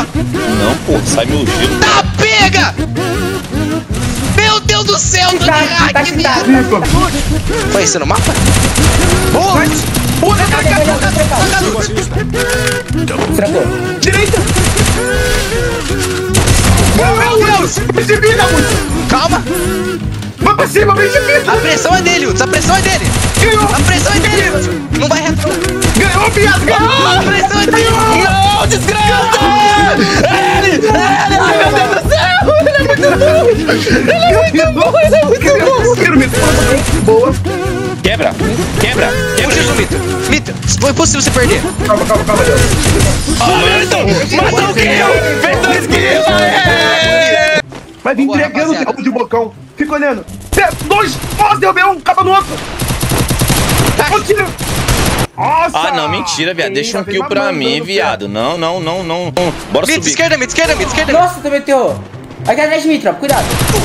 Não, pô, sai meu gelo. Tá, pega! Meu Deus do céu, tô de hack, viado. Foi isso no mapa? Boa! Boa, Trancou. Direita! Meu Deus! Vem de vida, muito! Calma! Vai pra cima, vem de vida! A pressão é dele, Hudson, a pressão é dele! Ganhou! A pressão é dele, Hudson! Não vai reto! Ganhou, viado! Ganhou! A pressão é dele! Não, desgraça! Ele! Ai, meu Deus do céu! Ele é muito bom! Ele é muito bom! Ele é muito bom! Quero me boa! Quebra! Quebra! Puxa isso, Mito! Mito, foi possível você perder! Calma, Deus! Matou o kill! Fez 2 kills! Vai vir Boa, entregando o rapaziada. tempo de bocão! Fica olhando! 2! Nossa, derrubei um! Acaba no outro! Ô, tiro! Nossa! Ah, não, mentira, viado. Deixa um kill pra mim, viado. Não. Bora Mito, subir. esquerda, Mito, esquerda, Mito, esquerda! Nossa, tu meteu. Aqui atrás de mim, tropa. Cuidado.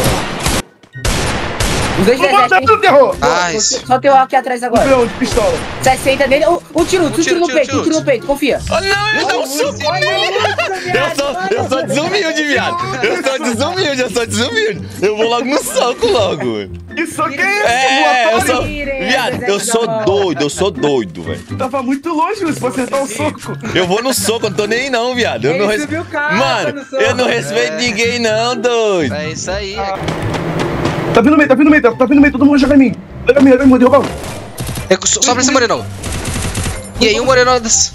Os dois Não de vou dar aqui. pro terror! Nice! Só teu aqui atrás agora. Não, de pistola! 60 nele. Um tiro no tiro peito, confia. Oh, não, ele dá um suco nele! Eu sou desumilde, viado. Eu sou desumilde. Eu vou logo no soco, logo. Isso aqui é É, eu esse, sou... Viado, eu sou doido, velho. Tava muito longe, Lúcio, pra acertar o soco! Eu vou no soco, eu não tô nem aí não, viado. Eu Ele não res... subiu o carro Mano, no soco. eu não respeito ninguém não, doido. É isso aí! Tá vindo no meio, todo mundo joga em mim! Olha em mim, derrubão! Só pra esse Moreno! E aí, o Moreno... Um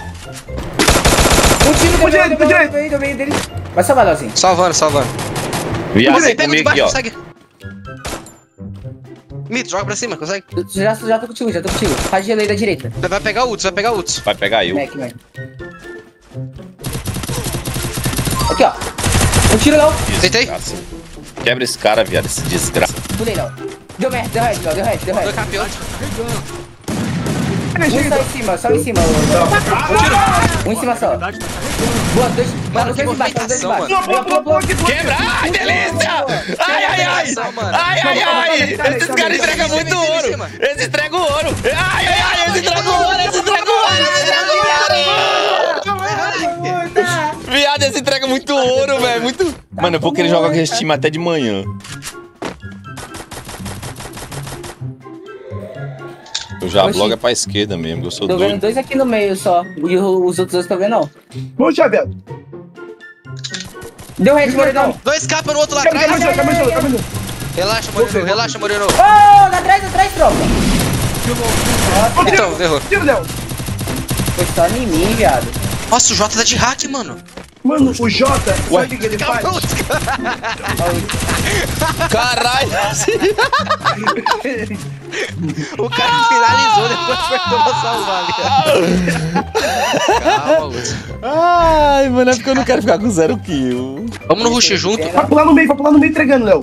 tiro Tô direito. do meio dele. Vai salvar, Leozinho. Salvando! Viado, Você vem pega de comigo aqui, baixo, ó. consegue? Mito, joga pra cima, consegue? Já tô contigo. Faz gelo aí da direita. Vai pegar o Hudson, Vai pegar eu. Mac. Aqui, ó. Um tiro não. Deitei. Desgraça. Quebra esse cara, viado, esse desgraça. Pulei não. Deu head, Léo. Deu head. Dois campeões. Só em cima. Um em cima só. Boa, dois. Mano, Os que dois embaixo, movimentação, Quebra! Ai, delícia! Ai! Esses caras entregam muito ouro! Eles entregam ouro! Eles entregam ouro! Viado, eles entregam muito ouro, velho! Muito... Mano, eu vou querer jogar com esse time até de manhã. Eu já blogo é pra esquerda mesmo, eu sou Tô vendo doido. 2 aqui no meio só. E os outros dois tô vendo não. Vamos, Xavier! Deu head, Morenão. 2 capas no outro lá Calma, atrás! Relaxa, Moreno! Oh, atrás, tropa. Então, errou. Tiro, Léo! Foi só em mim, viado. Nossa, o Jota tá de hack, mano! Mano, o Jota, sabe o que ele faz? Calma, Caralho! o cara finalizou, depois foi pra salvar, viado. Calma, Hudson. Ai, mano, é porque eu não quero ficar com 0 kill. Vamos no rush junto? Vai pular no meio entregando, Léo!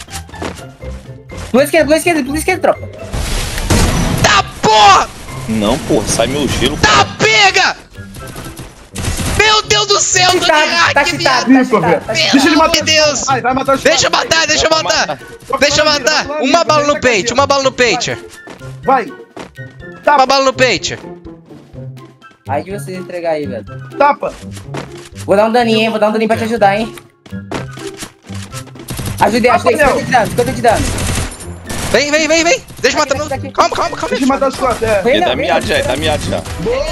Pula esquerda, tropa. Tá, porra! Não, porra, sai meu gelo. Tá, pega! Meu Deus do céu, tô de hack, Tá viado! cheatado. Isso, velho! Deixa ele matar! Meu Deus! Vai matar o Deixa eu matar! Deixa eu matar! Uma bala no peito, Vai! Uma bala no peito! Aí de vocês entregar aí, velho. Tapa! Vou dar um daninho, hein? Pra te ajudar, hein? Ajudei, 50 de dano. Vem! Deixa eu matar no... Calma! Deixa eu matar os quatro, é! Vem, Ele tá não, vem, miado já, ele tá miado já.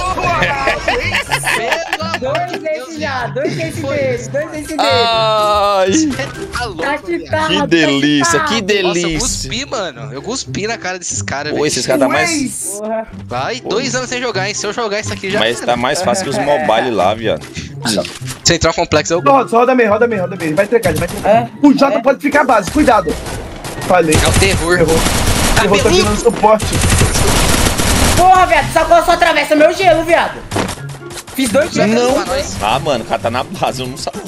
Dois nesse já, dois nesse dele. Ai, Tá louco, Tá viado. cheatado, que delícia, que Nossa, eu delícia. cuspi, mano. Eu cuspi na cara desses caras, Pô, velho. esses caras tá mais... Porra. Vai, 2 anos sem jogar, hein? Se eu jogar isso aqui já... Mas tá mais fácil que os mobile lá, viado. Central complexo é o... Roda meio. Vai entregar, ele vai entregar. É? O Jota pode ficar base, cuidado! Falei. É o terror. Errou tá peludo. virando suporte. Porra, viado, só atravessa meu gelo, viado. Fiz 2 tiros. Não. Nós. Ah, mano, o cara tá na base, eu não sabia.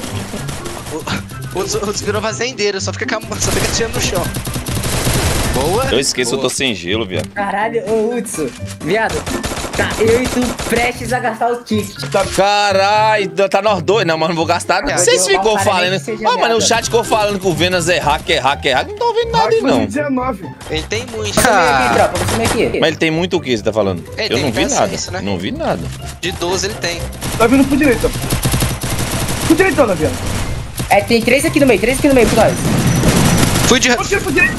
O virou fazendeiro, só fica tirando no chão. Boa. Eu esqueço, Boa. eu tô sem gelo, viado. Caralho, ô Hudson, viado. Tá, eu e tu prestes a gastar o ticket. Caralho, tá nós dois. Não, mas não vou gastar. Não. Vocês ficou Parabéns falando. que seja Ah, mano, o viado. chat ficou falando que o Venas é hack. Não tô ouvindo nada aí, não. 2019. Ele tem muito. Você meio aqui, tropa, você meio aqui. Mas ele tem muito o que você tá falando? Ele Eu tem não vi licença, nada. isso, né? Não vi nada. De 12 ele tem. Tá vindo pro direito. Fui direitona, viado. É, tem 3 aqui no meio, 3 aqui no meio por nós. Fui de... Fui direito.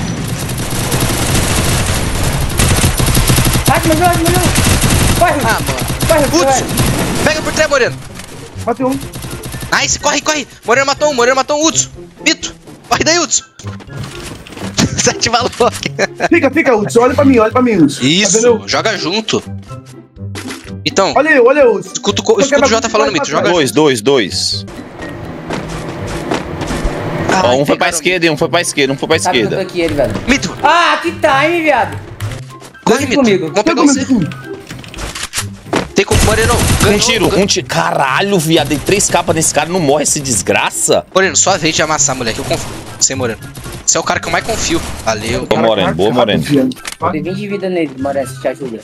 Mas não. Corre. Ah, mano. Corre, Putz. corre. Pega por trás, Moreno. Matei um. Nice, corre. Moreno matou um, Hudson. Mito. Corre daí, Hudson. Você ativa a lock. Fica, Hudson. Olha pra mim, Hudson. Isso, Tá vendo? joga junto. Então, Olha eu, Hudson. escuta o J tá falando, Mito. Joga junto. 2. Ah, Ó, um foi pra pegaram esquerda e um foi pra esquerda, Tá vindo aqui ele, velho. Mito. Ah, que time, viado. Corre, Dois Mito. comigo. Vamos pegar você. Tem como, Moreno. Um tiro. Caralho, viado, tem 3 capas nesse cara, não morre esse desgraça. Moreno, sua vez de amassar, moleque. Eu confio. Você, Moreno. Você é o cara que eu mais confio. Valeu. Boa, Moreno, boa, Moreno. Tem 20 de vida nele, Moreno, se te ajuda.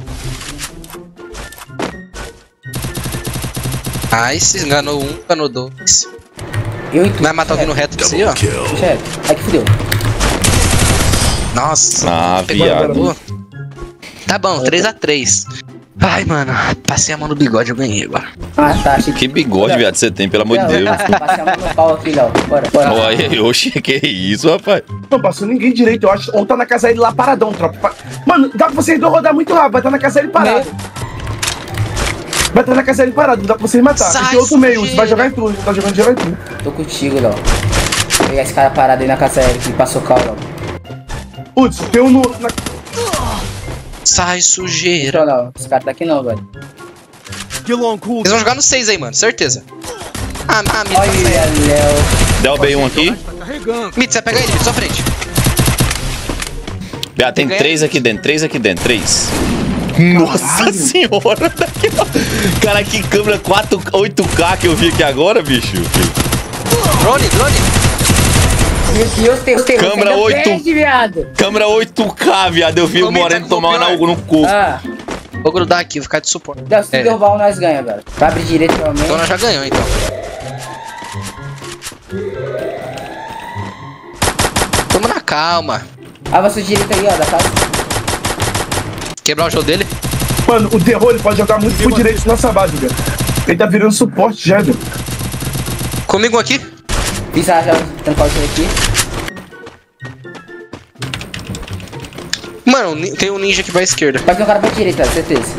Nice, enganou um, enganou 2. Eu e tu. Vai matar alguém no reto disso aí, ó. Chefe, ai que fudeu. Nossa. Ah, pegou a viado. boa. Tá bom, 3x3. Ai, mano, passei a mão no bigode, eu ganhei agora. Ah, tá, achei Que bigode, viado, você tem, pelo amor de Deus. Passei a mão no pau aqui, Léo. Bora. Olha, oxe, que isso, rapaz. Não passou ninguém direito, eu acho. Ou tá na casa dele lá paradão, tropa. Mano, dá pra vocês rodar muito rápido, vai estar na casa dele parado. Vai estar na casa dele parado, não dá pra vocês matar. Sai, Tem outro meio, sujeira. você vai jogar em tudo, tá jogando em tudo. Tô contigo, Léo. Vou pegar esse cara parado aí na casa aérea que passou cal, Léo. Hudson, tem um no... Sai, sujeira. Não, esse cara tá aqui não, velho. Eles vão jogar no 6 aí, mano, certeza. Mito. Olha, Léo. Derrubei um aqui. Mito, você pega ele, Mito, sua frente. Viado, tem 3 aqui dentro, 3 aqui dentro, 3. Nossa senhora, daqui, ó. Cara, que câmera 8K que eu vi aqui agora, bicho. Drone. Meu Deus, tem Câmera 8. viado. Câmera 8K, viado. Eu vi Ô, o Moreno Mito, tomar algo no cu. Ah, Vou grudar aqui, vou ficar de suporte. Léo, se tu derrubar um, nós ganha, velho. Vai abrir direito, provavelmente. Então nós já ganhamos, então. Tamo na calma. Avança direito aí, ó, da casa. Quebrar o jogo dele. Mano, o terror ele pode jogar muito por direito na nossa base, velho. Ele tá virando suporte já, velho. Comigo aqui. Pisa já tentando fazer aqui. Mano, tem um ninja aqui pra esquerda. Vai ter um cara pra direita, certeza.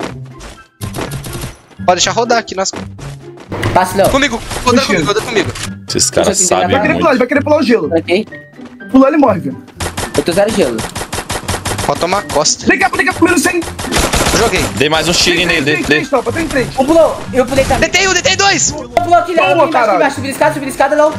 Pode deixar rodar aqui nas... Passa, Léo. Comigo, roda comigo. Esses caras Vai sabem querer muito. Vai querer pular o gelo. Ok. Pular ele morre, velho. Eu tô 0 gelo. Pode tomar costa. Liga primeiro sem. Joguei. Dei mais um tiro nele. Tem três, tropa, tem 3. Um pulou, eu pulei também. Detei 2. Pulou aqui, Léo. Boa, Aqui caralho. embaixo, subir escada, Léo.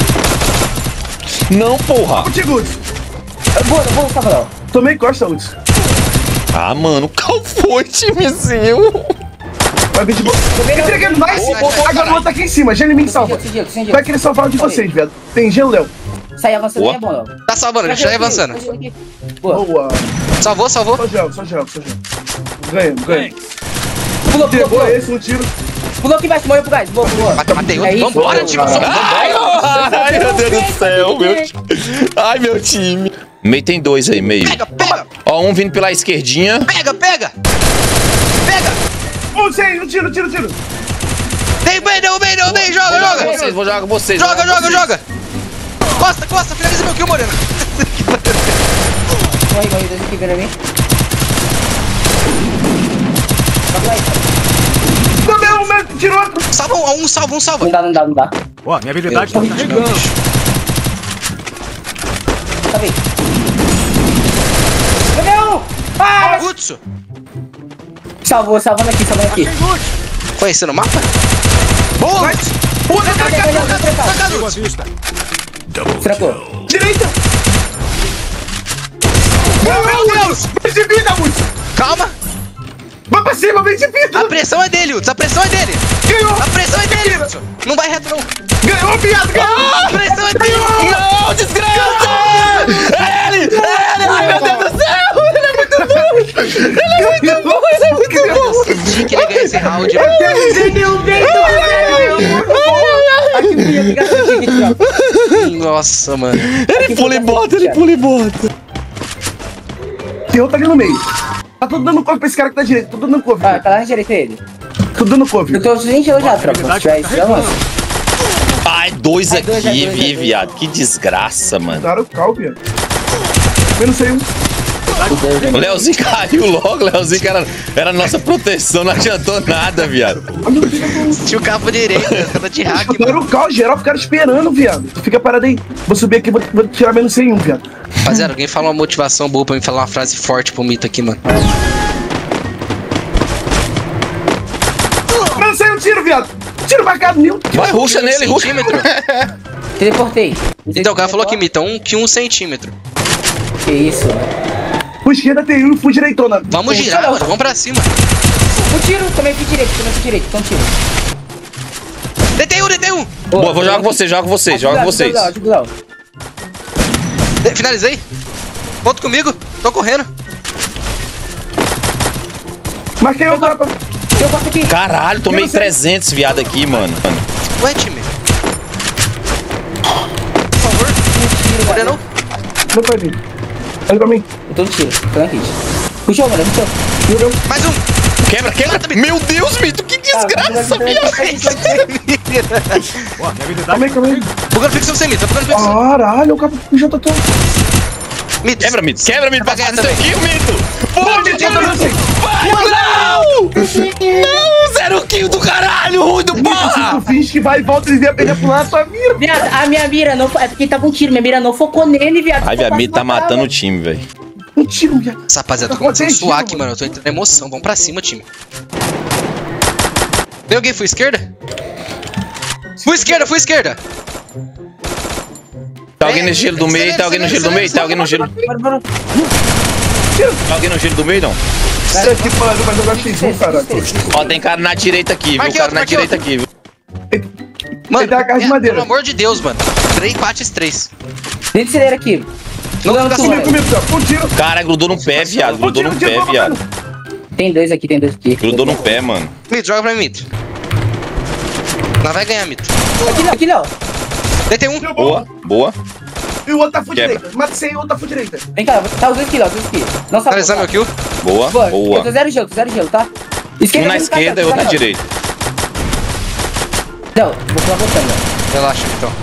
Não, porra. Contigo, Hudson. Vou, salva, Léo. Tomei costa, Hudson. Ah, mano, qual foi, timezinho? Vai vir de boa. Entregando mais. A garota tá aqui em cima. Gelo em mim salva. Sem gelo. Vai querer salvar um de vocês, velho. Tem gelo, Léo. Sai avançando Boa. aí é bom, Léo. Tá salvando, já tá avançando. Boa. Boa. Salvou. Só gelo. Ganha. Pulou. Pegou esse, um tiro. Pulou aqui embaixo, morreu pro gás. Boa. Matei um. É isso, Vambora, boa, time. cara. Ai, meu Deus do céu, Ai, meu time. Meio tem 2 aí, meio. Pega. Ó, um vindo pela esquerdinha. Pega. Um tiro. Derrubei, joga. Vou jogar com vocês. Joga. Costa, finaliza meu kill, Moreno. Morri, dois aqui, vira mim. Não, tirou outro. Salva. Não dá. Ó, minha habilidade tá carregando. Tá bem. Meu! Ah! Hudson. Salvando aqui. Conhecendo o mapa? Boa! Boa vista. Trancou. Direita. Meu Deus. Vem de vida, Hudson. Calma! Vai pra cima, vem de vida. A pressão é dele, Hudson. Ganhou. A pressão é dele, Hudson. Não vai reto, não. Ganhou, viado. A pressão é dele. Não, desgraça! Ele! Ai, meu Deus do céu! Ele é muito bom! Tinha que ele ganhar esse round. Nossa, mano. Ele pula e bota. Tem outro ali no meio. Tá todo dando corpo pra esse cara que tá direito. Tô dando corpo. Ah, tá lá na direita ele. Tudo no cover. Eu tô sem gelo já, tropa. Se tiver isso, já lança. Ai, dois aqui, dois, viado. Que desgraça, mano. Daram o cal, viado. Menos sei um. O Leozinho caiu logo, Leozinho que era nossa proteção, não adiantou nada, viado. Tinha o cabo direito, tava de hack, Daram mano. o cal, geral ficaram esperando, viado. Tu fica parado aí. Vou subir aqui, vou tirar menos 101, viado. Rapaziada, alguém fala uma motivação boa pra mim falar uma frase forte pro Mito aqui, mano. Menos 101, tiro, viado. Tiro marcado, mil. Vai, ruxa nele, ruxa. Centímetro. Teleportei. Então, o cara falou que Mito, 1 centímetro. Que isso, Fui esquerda, tem um, fui direitona. Vamos girar, mano, vamos pra cima. Um tiro, também fui direito, então tiro. Detei um. Boa, vou jogar com vocês, joga com vocês, joga com vocês. Finalizei. Volta comigo, tô correndo. Marquei o mapa. Eu gosto aqui. Caralho, tomei 300, viado, aqui, mano. Ué, time. Por favor. Olha não. Não foi vir. Olha pra mim. Eu tô no tiro, tô na kit. Puxou, mano, puxou. Mais um. Quebra. Meu Deus, Mito, que desgraça, viado. Calma aí. Bugando ficção sem Mito, bugando ficção. Caralho, o cara puxou tô. Mito. Quebra, Mito, pra ganhar isso também. aqui, Mito. Não, gente, eu não sei. Não, 0 kill do caralho, ruim do porra. Tu finge que vai e volta e vem pegar pro lado, tua mira. Viado, a minha mira não foi. É porque tava um tiro, minha mira não focou nele, viado. Ai, viado, Mito tá matando o time, velho. Um tiro, viado. Essa rapaziada, tô começando a suar aqui, mano. Eu tô entrando em emoção. Vamos pra cima, time. Tem alguém? Fui esquerda? Fui esquerda. Tá alguém no gelo do meio, tá alguém no gelo do meio, tá alguém no gelo. Bora. Tá alguém no gelo do meio, não? Sério, que pô, vai jogar X1, caralho. Ó, tem cara na direita aqui, viu? Marquei Cara outro, na marquei direita outro. aqui, viu? Mano, Ele tá a carro de madeira. pelo amor de Deus, mano. 3 empates 3. Dentro de celeira aqui. Não Não, fica não, assim, não. Comigo, um tiro. Cara, grudou no pé, viado. Grudou no pé, viado. Tem dois aqui. Grudou no pé, mano. Mito, joga pra mim, Mito. Não vai ganhar, Mito. Aqui não. Detei um. Boa. E o outro tá full Quebra. direita. Mata 100 e o outro tá full direita. Vem cá, tá os dois aqui. Não sabe. Finalizar meu kill. Boa. Eu tô zero gelo, tá? Um na esquerda e outro na direita. Não, vou pular botando. Relaxa, então.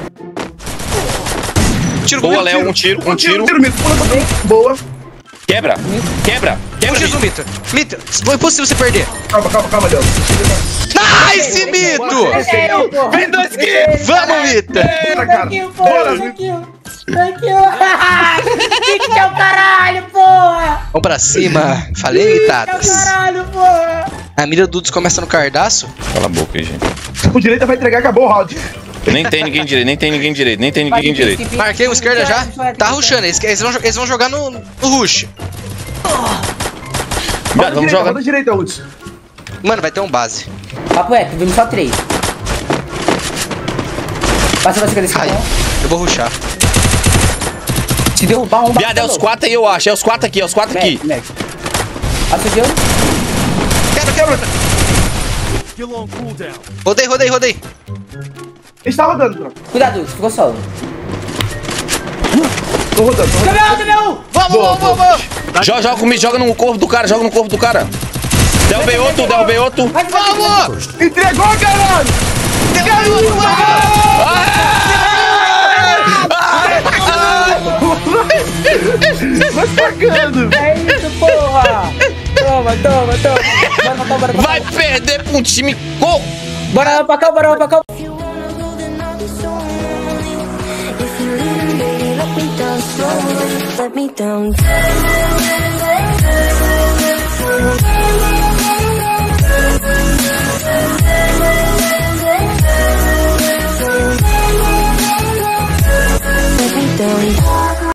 Tiro Boa, comigo. Léo, um tiro. Mito. Pula pra frente. Boa. Quebra. Um X1, Mito. Mito, foi impossível você perder. Calma, Léo. Nice, Mito! Vem 2 kills. Vamos, Mito! Bora, cara. Bora. Que é o caralho, porra! Vamos pra cima. Falei, mitadas. Caralho, porra! A mira do Dudes começa no cardaço. Cala a boca aí, gente. O direita vai entregar, acabou o round. Nem tem ninguém direito. Marquei um esquerda já. Tá rushando. Eles vão jogar no rush. Viado, vamos jogar. Roda direita, Hudson. Mano, vai ter um base. Papo reto, vimos só 3. Passa pra cima desse Ai, cara. eu vou rushar. Se derrubar um... Viado, é os 4 aí, eu acho. É os 4 aqui. Acendeu? Quebra. Rodei. Ele tá rodando, troca. Cuidado, ficou solo. Tô rodando. Deu! Vamos! Joga comigo, joga no corpo do cara. Derrubei outro. Vamos! Entregou, caralho! Vai cagando! É isso, porra! Toma. Bora. Vai perder pra um time com... Bora pra cá. If you wanna go, then I'll be so lonely. If you leave, baby, let me down slowly. Let me down.